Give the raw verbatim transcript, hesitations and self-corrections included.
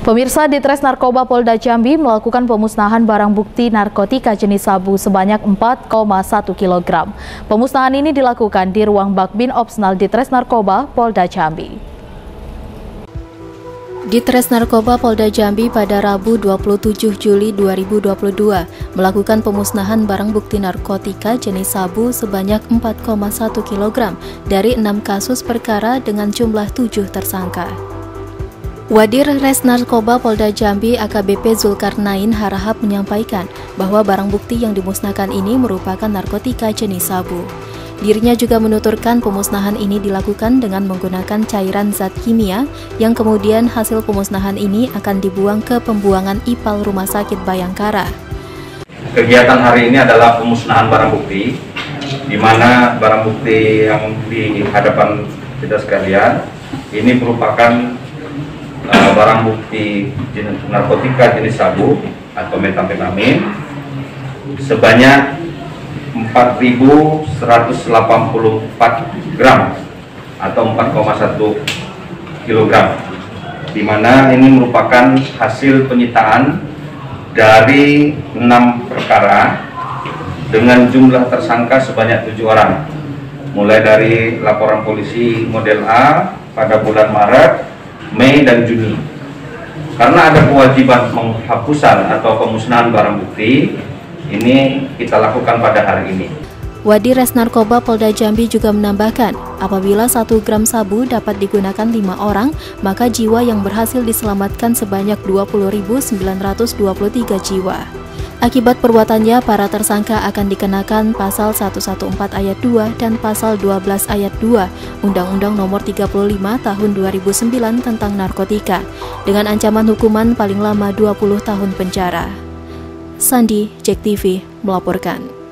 Pemirsa, Ditres Narkoba Polda Jambi melakukan pemusnahan barang bukti narkotika jenis sabu sebanyak empat koma satu kilogram. Pemusnahan ini dilakukan di ruang Bakbin Opsnal Ditres Narkoba Polda Jambi. Ditres Narkoba Polda Jambi pada Rabu dua puluh tujuh Juli dua ribu dua puluh dua melakukan pemusnahan barang bukti narkotika jenis sabu sebanyak empat koma satu kilogram dari enam kasus perkara dengan jumlah tujuh tersangka. Wadir Res Narkoba Polda Jambi A K B P Zulkarnain Harahap menyampaikan bahwa barang bukti yang dimusnahkan ini merupakan narkotika jenis sabu. Dirinya juga menuturkan pemusnahan ini dilakukan dengan menggunakan cairan zat kimia yang kemudian hasil pemusnahan ini akan dibuang ke pembuangan I P A L Rumah Sakit Bayangkara. Kegiatan hari ini adalah pemusnahan barang bukti, di mana barang bukti yang di hadapan kita sekalian ini merupakan uh, barang bukti jenis narkotika jenis sabu atau metamfetamin sebanyak empat ribu seratus delapan puluh empat gram atau empat koma satu kilogram, di mana ini merupakan hasil penyitaan dari enam perkara dengan jumlah tersangka sebanyak tujuh orang, mulai dari laporan polisi model A pada bulan Maret, Mei, dan Juni. Karena ada kewajiban penghapusan atau pemusnahan barang bukti, ini kita lakukan pada hari ini. Wadir Res Narkoba Polda Jambi juga menambahkan, apabila satu gram sabu dapat digunakan lima orang, maka jiwa yang berhasil diselamatkan sebanyak dua puluh ribu sembilan ratus dua puluh tiga jiwa. Akibat perbuatannya, para tersangka akan dikenakan pasal seratus empat belas ayat dua dan pasal dua belas ayat dua Undang-Undang Nomor tiga puluh lima Tahun dua ribu sembilan tentang narkotika, dengan ancaman hukuman paling lama dua puluh tahun penjara. Sandi, Jek T V, melaporkan.